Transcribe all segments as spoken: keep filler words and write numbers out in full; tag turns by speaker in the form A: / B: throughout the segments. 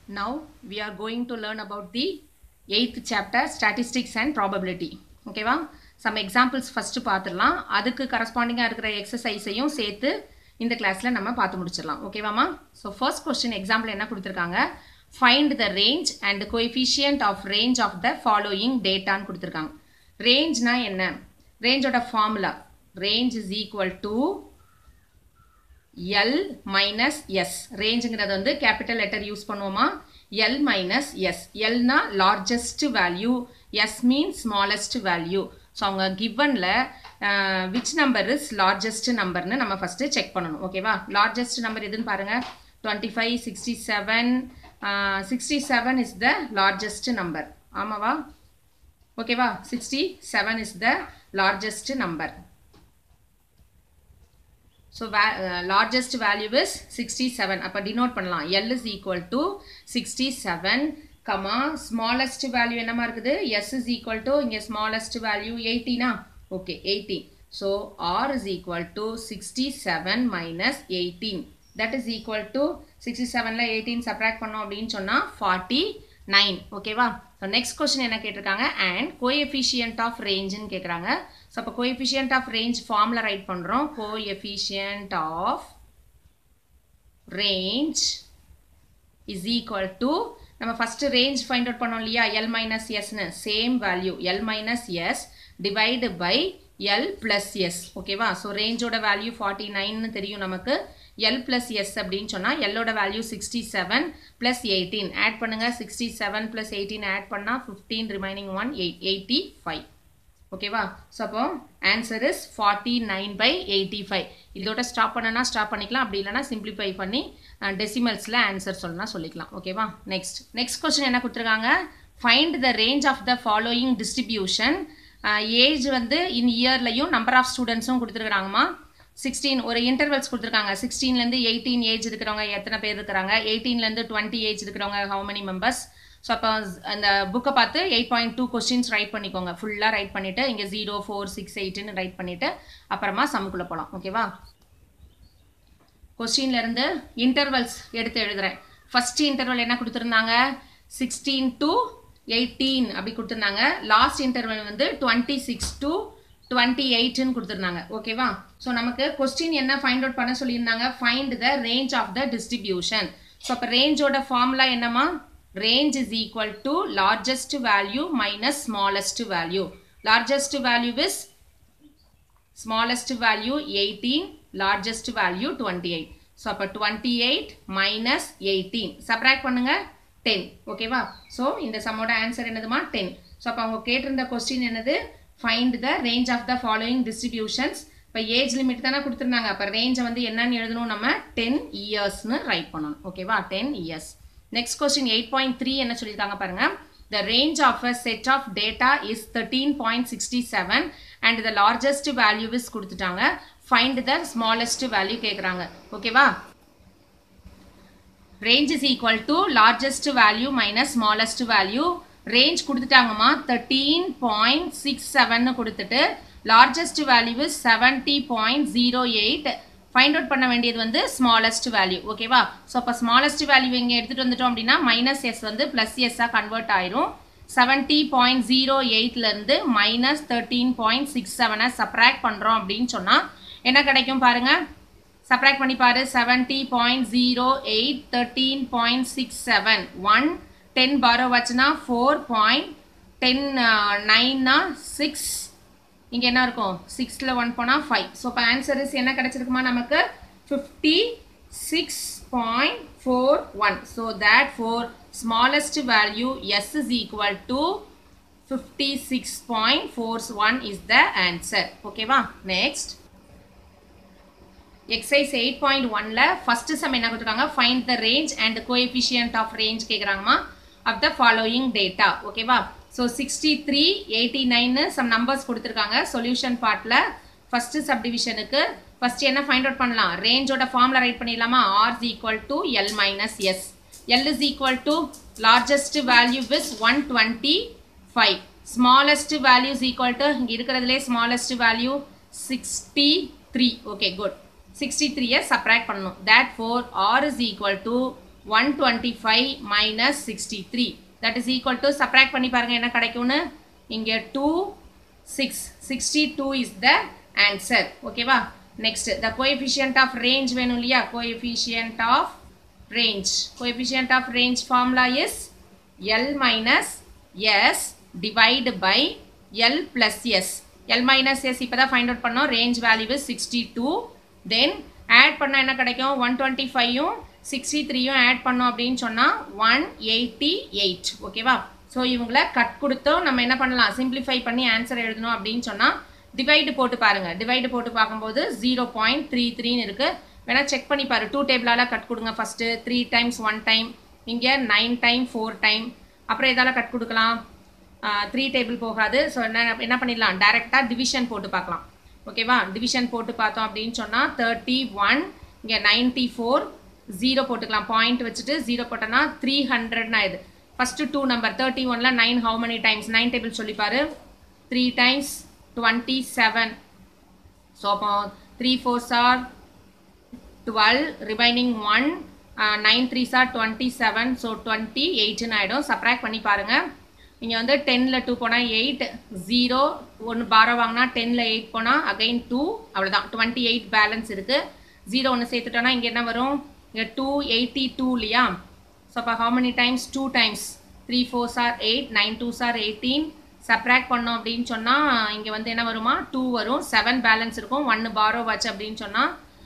A: Now we are going to learn about the eighth chapter, statistics and probability. Okay va? Some examples first பார்த்துடலாம். அதுக்கு corresponding இருக்கிற exerciseையும் சேர்த்து இந்த கிளாஸ்ல நம்ம பார்த்து முடிச்சிடலாம். Okay வாமா? So first question example என்ன கொடுத்திருக்காங்க? Find the range and the coefficient of range of the following data ன்னு கொடுத்திருக்காங்க. Range னா என்ன? Range ஓட formula. Range is equal to L minus S. Rangeங்கிறது வந்து capital letter use பண்ணுவோமா? L minus S. L னா largest value. S means smallest value. So அவங்க givenல uh, which number is largest number னு நம்ம first check பண்ணணும். ஓகேவா? Largest number எதுன்னு பாருங்க. twenty-five, sixty-seven. Uh, sixty-seven is the largest number. ஆமாவா? ஓகேவா? sixty-seven is the largest number. So uh, largest value is sixty-seven. அப்ப denote பண்ணலாம். L is equal to sixty-seven, comma smallest value என்னமா இருக்குது? S is equal to இங்க smallest value eighteen ah? Okay, eighteen. So R is equal to sixty-seven minus eighteen. That is equal to sixty-seven ல eighteen subtract பண்ணோம் அப்படின்னு சொன்னா forty-nine. ஓகேவா? So next question என்ன கேட்டிருக்காங்க? And coefficient of range ன்னு கேக்குறாங்க. So அப்ப coefficient of range formula write பண்றோம். Coefficient of range is equal to நம்ம first range find out பண்ணோம் இல்லையா? L minus S ன்னு same value L minus S divided by L plus S. ஓகேவா? So range ஓட value forty-nine ன்னு தெரியும் நமக்கு. L plus S அப்படின்னு சொன்னா L ஓட value sixty-seven plus eighteen. add பண்ணுங்க. sixty-seven plus eighteen add பண்ணா fifteen, remaining one, eight, eighty-five. ஓகேவா? So அப்போ answer is forty-nine by eighty-five. இதோட stop பண்ணனா stop பண்ணிக்கலாம். அப்படி இல்லனா simplify பண்ணி decimals-ல answer சொல்லனா சொல்லிக்கலாம். ஓகேவா? next next question என்ன கொடுத்திருக்காங்க? Find the range of the following distribution. age வந்து in yearலயும் number of studentsம் கொடுத்திருக்காங்கமா. sixteen ஒரு intervals கொடுத்திருக்காங்க. sixteen ல இருந்து eighteen age இருக்கிறவங்க எத்தனை பேர் இருக்காங்க? eighteen ல இருந்து twenty age இருக்கிறவங்க how many members? So அப்ப அந்த book பார்த்து eight point two questions write பண்ணிக்கோங்க. ஃபுல்லா write பண்ணிட்டு இங்க zero, four, six, eight ன்னு write பண்ணிட்டு அப்புறமா சம்க்குள்ள போலாம். ஓகேவா? क्वेश्चनல இருந்து intervals எடுத்து எழுதுறேன். first interval என்ன கொடுத்திருந்தாங்க? sixteen to eighteen அப்படி கொடுத்திருந்தாங்க. லாஸ்ட் interval வந்து twenty-six to twenty-eight ன்னு கொடுத்திருந்தாங்க. ஓகேவா? சோ நமக்கு क्वेश्चन என்ன ஃபைண்ட் அவுட் பண்ண சொல்லிருந்தாங்க? find the range of the distribution. So அப்ப range ஓட ஃபார்முலா என்னமா? Range is equal to largest value minus smallest value. Largest value is smallest value eighteen, largest value twenty-eight. So அப்ப twenty-eight minus eighteen. Subtract பண்ணுங்க ten. ஓகேவா? So இந்த சம்மோட answer என்னதுமா? ten. So அப்ப அவங்க கேட்டிருந்த क्वेश्चन என்னது? Find the range of the following distributions. இப்ப ஏஜ் லிமிட் தான கொடுத்திருந்தாங்க. அப்ப ரேஞ்ச் வந்து என்னன்னு எழுதணும் நம்ம? ten years னு ரைட் பண்ணனும். ஓகேவா? ten years. Next question eight point three என்ன சொல்லிருக்காங்க பாருங்க. The range of a set of data is thirteen point six seven and the largest value is கொடுத்துட்டாங்க. Find the smallest value கேக்குறாங்க. ஓகேவா? Range is equal to largest value minus smallest value. Range கொடுத்துட்டாங்கமா thirteen point six seven னு கொடுத்துட்டு largest value is seventy point zero eight. Find out பண்ண வேண்டியது வந்து smallest value. ஓகேவா? So அப்ப smallest value இங்க எடுத்துட்டு வந்துட்டோம் அப்படினா minus s வந்து plus s ஆ கன்வர்ட் ஆயிரும். seventy point zero eight ல இருந்து minus thirteen point six seven ஆ சப்ட்ராக்ட் பண்றோம் அப்படினு சொன்னா என்ன கிடைக்கும் பாருங்க. சப்ட்ராக்ட் பண்ணி பாரு. seventy point zero eight, thirteen point six seven. one ten borrow வச்சனா four point nine னா six. இங்க என்ன இருக்கும்? six ல one போனா five. So அப்ப ஆன்சர் இஸ் என்ன கிடைச்சிருக்குமா நமக்கு? fifty-six point four one. So therefore smallest value S is equal to fifty-six point four one is the answer. ஓகேவா? next exercise eight point one ல first sum என்ன கொடுத்திருக்காங்க? Find the range and the coefficient of range கேக்குறாங்கமா of the following data. ஓகேவா? So sixty-three, eighty-nine some numbers கொடுத்திருக்காங்க. solution partல first subdivision க்கு first என்ன find out பண்ணலாம்? range ஓட formula write பண்ணிடலாமா? R is equal to L minus S. L is equal to largest value is one twenty-five. smallest value is equal to இங்க இருக்குறதுலயே smallest value sixty-three. okay good. sixty-three ஐ subtract பண்ணனும். therefore R is equal to one twenty-five minus sixty-three that is equal to subtract பண்ணி பாருங்க என்ன கிடைக்கும்னு இங்க two six sixty-two is the answer ஓகேவா next the coefficient of range வேணும் இல்லையா coefficient of range coefficient of range formula is L minus S divide by L plus S L minus S இப்பதான் find out பண்ணோம் range value is sixty-two then add பண்ணா என்ன கிடைக்கும் one twenty-five யும் sixty-three யும் add பண்ணோம் அப்படின்னு சொன்னா one eighty-eight ஓகேவா சோ இவங்கள கட் கொடுத்தோம் நம்ம என்ன பண்ணலாம் simplify பண்ணி ஆன்சர் எழுதணும் அப்படின்னு சொன்னா டிவைட் போட்டு பாருங்க டிவைட் போட்டு பாக்கும்போது zero point three three ன்னு இருக்கு வேணா செக் பண்ணி பாரு two டேபிளால கட் கொடுங்க first three times one time இங்க nine time four time அப்புறம் எதால கட் கொடுக்கலாம் three டேபிள் போகாது சோ என்ன என்ன பண்ணிடலாம் டைரக்ட்டா டிவிஷன் போட்டு பார்க்கலாம் ஓகேவா டிவிஷன் போட்டு பார்த்தோம் அப்படினு சொன்னா thirty-one இங்க ninety-four zero போட்டுக்கலாம் பாயிண்ட் வச்சிட்டு zero போட்டனா three hundred னா இது first two number thirty-one ல nine how many times nine table சொல்லி பாரு three times twenty-seven so three fours are twelve remaining one uh, nine threes are twenty-seven so twenty-eight ன்னு ஆயிடும் subtract பண்ணி பாருங்க இங்க வந்து ten ல two போனா eight zero one பாரோ வாங்குனா ten ல eight போனா again two அவ்வளவுதான் twenty-eight பேலன்ஸ் இருக்கு zero ஒன்னு சேர்த்துட்டோம்னா இங்க என்ன வரும் இங்க two eighty-two இல்லையா so அப்ப how many times two times three fours are eight nine twos are eighteen subtract பண்ணோம் அப்படினு சொன்னா இங்க வந்து என்ன வருமா two வரும் seven பேலன்ஸ் இருக்கும் one பாரோ வாச்சு அப்படினு சொன்னா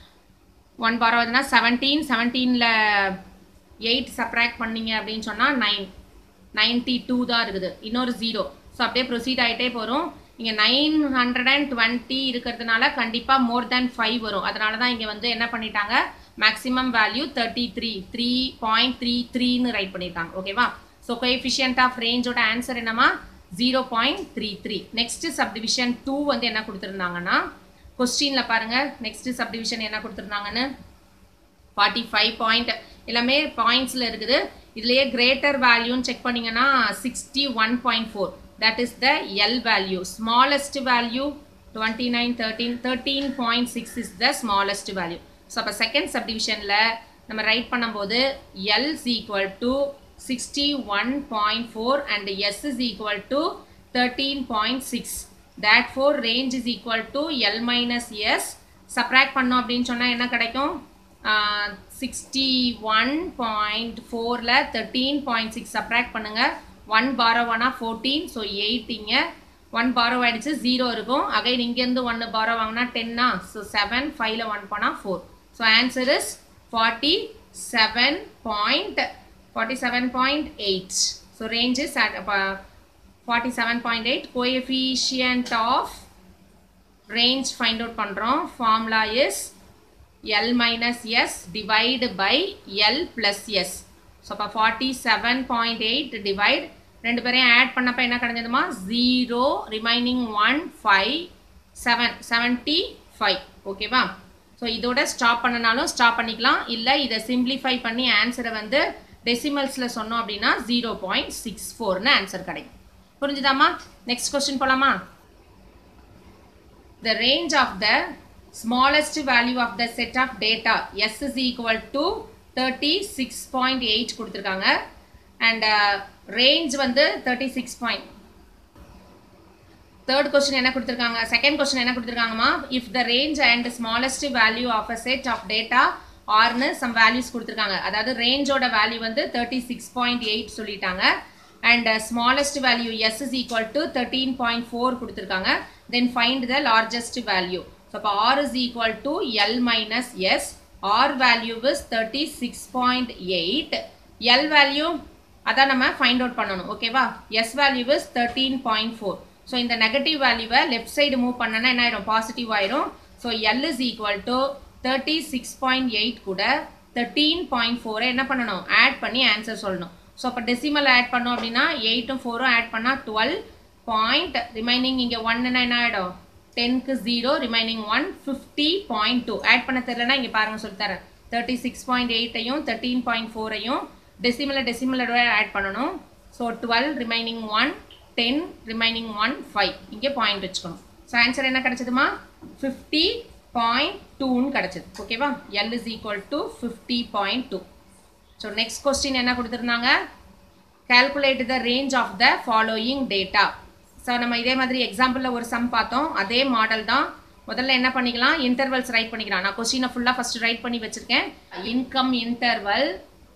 A: one பாரோ வந்தா seventeen seventeen ல eight subtract பண்ணீங்க அப்படினு சொன்னா nine ninety-two தான் இருக்குது இன்னொரு zero சோ அப்படியே ப்ரோசீட் ஆயிட்டே போறோம் இங்க nine twenty இருக்குறதுனால கண்டிப்பா more than five வரும் அதனால தான் இங்க வந்து என்ன பண்ணிட்டாங்க maximum value thirty-three three point three three ன்னு ரைட் பண்ணிட்டாங்க ஓகேவா சோ coefficient of range ஓட ஆன்சர் என்னமா zero point three three next subdivision two வந்து என்ன கொடுத்திருந்தாங்கன்னா क्वेश्चनல பாருங்க next subdivision என்ன கொடுத்திருந்தாங்கன்னு forty-five point எல்லாமே பாயிண்ட்ஸ்ல இருக்குது இதுலயே greater value ன்னு செக் பண்ணீங்கனா sixty-one point four that is the L value smallest value twenty-nine thirteen thirteen point six is the smallest value so அப்ப second subdivisionல நம்ம ரைட் பண்ணும்போது L is equal to sixty-one point four and S is equal to thirteen point six therefore range is equal to L minus S subtract பண்ணோம் அப்படினு சொன்னா என்ன கிடைக்கும் Uh, sixty-one point four ல thirteen point six subtract பண்ணுங்க one borrow ஆனா fourteen so eight இங்க one borrow ஆயிடுச்சு zero இருக்கும் again இங்க இருந்து one borrow வாங்குனா ten னா so seven five ல one போனா four so answer is forty-seven point eight so range is at uh, forty-seven point eight coefficient of range find out பண்றோம் formula is L minus S divide by L plus S so அப்ப forty-seven point eight divide ரெண்டு பேரையும் add பண்ணப்ப என்ன கிடைச்சதுமா zero remaining one five seven seventy-five ஓகேவா so இதோட stop பண்ணனாலும் stop பண்ணிக்கலாம் இல்ல இத சிம்பிளிஃபை பண்ணி ஆன்சரை வந்து டெசிமல்ஸ்ல சொன்னோம் அப்படினா zero point six four ன்னு ஆன்சர் கிடைக்கும் புரிஞ்சுதாமா நெக்ஸ்ட் क्वेश्चन போலாமா the range of the smallest value of the set of data S is equal to thirty-six point eight கொடுத்திருக்காங்க and uh, range வந்து thirty-six point third question என்ன கொடுத்திருக்காங்க second question என்ன கொடுத்திருக்காங்கமா if the range and smallest value of a set of data are னு some values கொடுத்திருக்காங்க அதாவது range ஓட value வந்து thirty-six point eight சொல்லிட்டாங்க and uh, smallest value S is equal to thirteen point four கொடுத்திருக்காங்க then find the largest value so R is equal to L minus S R value is thirty-six point eight L value அத நம்ம find out பண்ணனும் ஓகேவா S value is thirteen point four so இந்த negative வேல்யூவை left side move பண்ணனா என்ன ஆயிடும் positive ஆயிடும் so L is equal to thirty-six point eight கூட thirteen point four என்ன பண்ணனும் ஆட் பண்ணி ஆன்சர் சொல்லணும் so அப்ப டெசிமல் ஆட் பண்ணோம் அப்படினா eight உம் four உம் ஆட் பண்ணா twelve point remaining இங்க one னா என்ன ஆயிடும் ten க்கு zero remaining one fifty point two add பண்ண தெரியலனா இங்க பாருங்க சொல்லி தரேன் thirty-six point eight ஐயும் thirteen point four ஐயும் டெசிமல்ல டெசிமலோட ஆட் பண்ணனும் so twelve remaining one ten remaining one five இங்க பாயிண்ட் வெச்சுக்கணும் சோ ஆன்சர் என்ன கிடைச்சதுமா fifty point two ன்னு கிடைச்சது ஓகேவா L is equal to fifty point two so next question என்ன கொடுத்துருந்தாங்க, calculate the range of the following data. So நம்ம இதே மாதிரி எக்ஸாம்பிளில் ஒரு சம் பார்த்தோம், அதே மாடல் தான். முதல்ல என்ன பண்ணிக்கலாம், இன்டர்வல்ஸ் ரைட் பண்ணிக்கலாம். நான் கொஸ்டினை ஃபுல்லாக ஃபஸ்ட்டு ரைட் பண்ணி வச்சுருக்கேன். இன்கம் இன்டர்வல்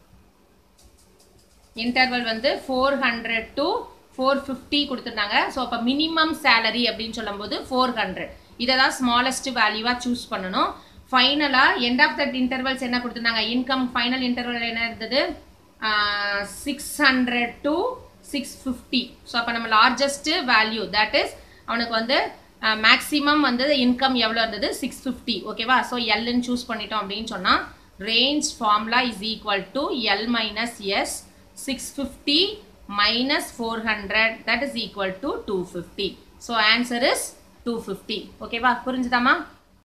A: இன்டர்வல் வந்து four hundred to four fifty கொடுத்துருந்தாங்க. ஸோ அப்போ மினிமம் சேலரி அப்படின்னு சொல்லும்போது ஃபோர் ஹண்ட்ரட், இதை தான் ஸ்மாலஸ்ட் வேல்யூவாக சூஸ் பண்ணணும். ஃபைனலாக எண்ட் ஆஃப் தட் இன்டர்வல்ஸ் என்ன கொடுத்துருந்தாங்க, இன்கம் ஃபைனல் இன்டர்வல் என்ன இருந்தது, six hundred to six fifty. So அப்போ நம்ம லார்ஜஸ்ட் வேல்யூ தட் இஸ் அவனுக்கு வந்து மேக்ஸிமம் வந்து இன்கம் எவ்வளோ இருந்தது, சிக்ஸ் ஃபிஃப்டி. ஓகேவா? ஸோ எல்லுன்னு சூஸ் பண்ணிட்டோம் அப்படின்னு சொன்னால் range formula is equal to L minus S, six fifty minus four hundred that is equal to two fifty. So answer is two fifty. ஓகேவா? புரிஞ்சுதாமா?